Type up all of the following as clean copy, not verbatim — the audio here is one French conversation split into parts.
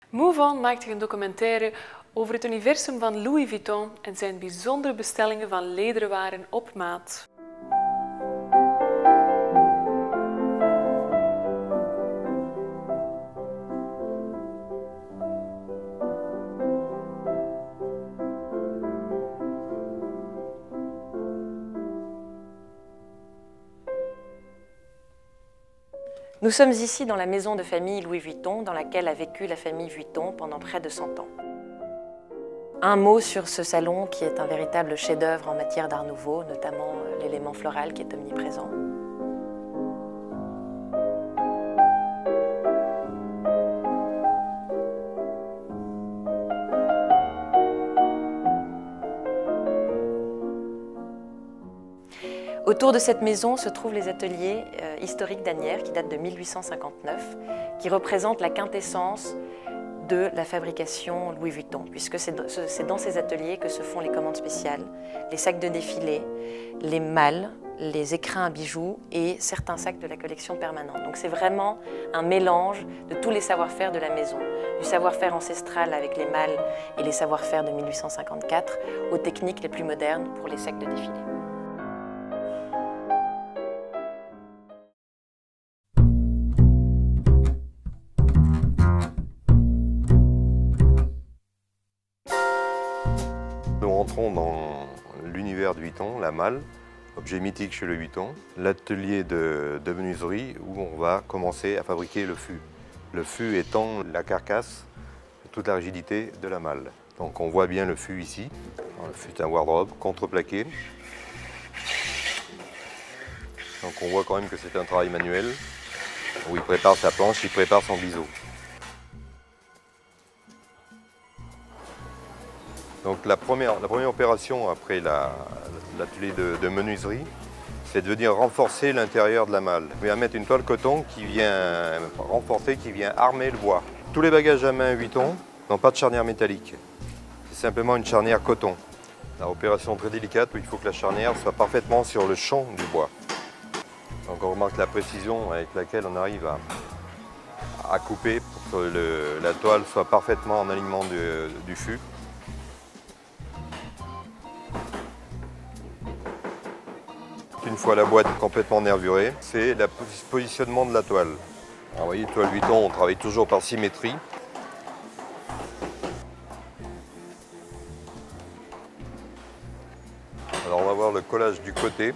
Move On maakte een documentaire over het universum van Louis Vuitton en zijn bijzondere bestellingen van lederen waren op maat. Nous sommes ici dans la maison de famille Louis Vuitton, dans laquelle a vécu la famille Vuitton pendant près de 100 ans. Un mot sur ce salon qui est un véritable chef-d'œuvre en matière d'art nouveau, notamment l'élément floral qui est omniprésent. Autour de cette maison se trouvent les ateliers historiques d'Asnières qui datent de 1859, qui représentent la quintessence de la fabrication Louis Vuitton, puisque c'est dans ces ateliers que se font les commandes spéciales, les sacs de défilé, les malles, les écrins à bijoux et certains sacs de la collection permanente. Donc c'est vraiment un mélange de tous les savoir-faire de la maison, du savoir-faire ancestral avec les malles et les savoir-faire de 1854 aux techniques les plus modernes pour les sacs de défilé. Nous rentrons dans l'univers de Vuitton, la malle, objet mythique chez le Vuitton, l'atelier de menuiserie où on va commencer à fabriquer le fût. Le fût étant la carcasse, toute la rigidité de la malle. Donc on voit bien le fût ici. Le fût est un wardrobe contreplaqué. Donc on voit quand même que c'est un travail manuel où il prépare sa planche, il prépare son biseau. Donc la première opération après l'atelier de menuiserie, c'est de venir renforcer l'intérieur de la malle. On va mettre une toile coton qui vient renforcer, qui vient armer le bois. Tous les bagages à main Vuitton n'ont pas de charnière métallique. C'est simplement une charnière coton. Une opération très délicate où il faut que la charnière soit parfaitement sur le champ du bois. Donc on remarque la précision avec laquelle on arrive à couper pour que la toile soit parfaitement en alignement du fût. Une fois la boîte complètement nervurée, c'est le positionnement de la toile. Alors, vous voyez, toile Vuitton, on travaille toujours par symétrie. Alors on va voir le collage du côté,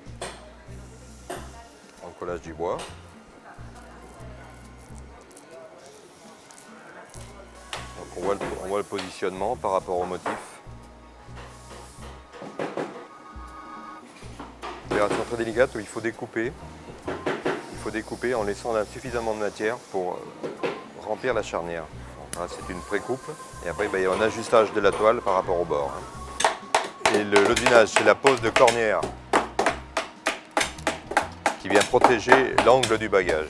le collage du bois. Donc on voit le positionnement par rapport au motif. Opération très délicate où il faut découper. Il faut découper en laissant suffisamment de matière pour remplir la charnière. C'est une pré-coupe et après il y a un ajustage de la toile par rapport au bord. Et l'odinage, c'est la pose de cornière qui vient protéger l'angle du bagage.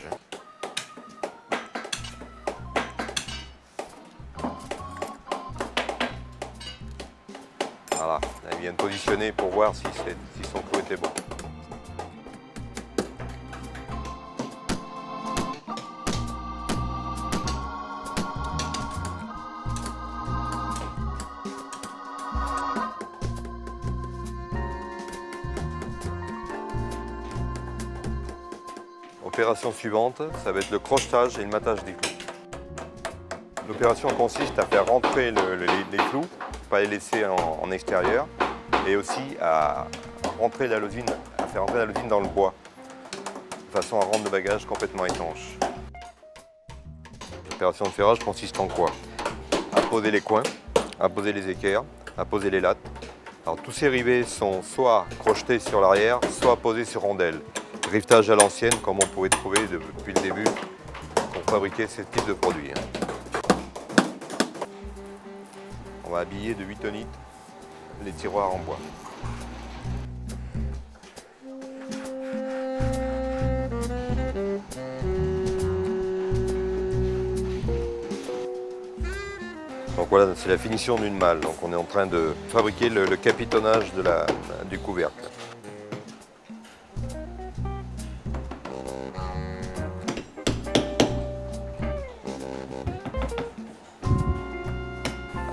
Voilà, il vient de positionner pour voir si son clou était bon. L'opération suivante, ça va être le crochetage et le matage des clous. L'opération consiste à faire rentrer les clous, pas les laisser en extérieur, et aussi à faire rentrer la losine dans le bois, de façon à rendre le bagage complètement étanche. L'opération de ferrage consiste en quoi? À poser les coins, à poser les équerres, à poser les lattes. Alors, tous ces rivets sont soit crochetés sur l'arrière, soit posés sur rondelles. Rivetage à l'ancienne, comme on pouvait trouver depuis le début pour fabriquer ce type de produit. On va habiller de 8 tonnites les tiroirs en bois. Donc voilà, c'est la finition d'une malle. Donc on est en train de fabriquer le capitonnage du couvercle.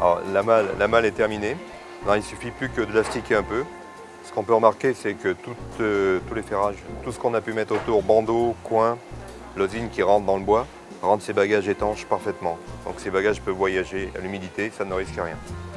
Alors, la malle est terminée. Non, il ne suffit plus que de l'astiquer un peu. Ce qu'on peut remarquer, c'est que tous les ferrages, tout ce qu'on a pu mettre autour, bandeaux, coins, l'osine qui rentre dans le bois, rendent ces bagages étanches parfaitement. Donc ces bagages peuvent voyager à l'humidité, ça ne risque rien.